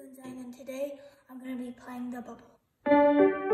doing Zhang, and today I'm going to be playing the bubble.